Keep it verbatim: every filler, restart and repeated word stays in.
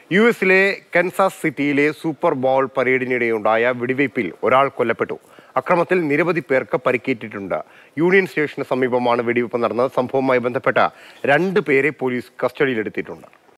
U എസിലെ Kansas സിറ്റിയിലെ super ball പരേഡിനിടെയുണ്ടായ വെടിവയ്പിൽ ഒരാൾ കൊല്ലപ്പെട്ടു. അക്രമത്തിൽ നിരവധി പേർക്ക് പരിക്കേറ്റിട്ടുണ്ട്. യൂണിയൻ സ്റ്റേഷന് സമീപമാണ് വെടിവയ്പ് നടന്നത്. സംഭവവുമായി ബന്ധപ്പെട്ട രണ്ട് പേരെ പോലീസ് കസ്റ്റഡിയിലെടുത്തിട്ടുണ്ട്.